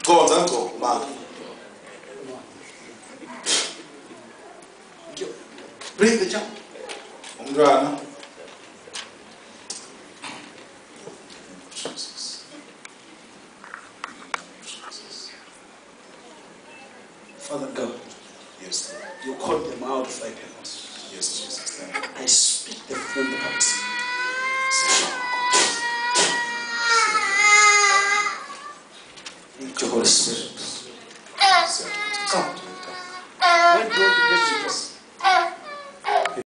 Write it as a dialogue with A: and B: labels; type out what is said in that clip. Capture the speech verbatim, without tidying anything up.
A: Go on, then go. Ma. Bring the jump. Umrana. Jesus. Jesus.
B: Father God,
A: Yes, Lord.
B: you called them out of thy purpose.
A: Yes, Jesus. Thank you.
B: I speak the full purpose. Thank you, Holy Spirit. Come.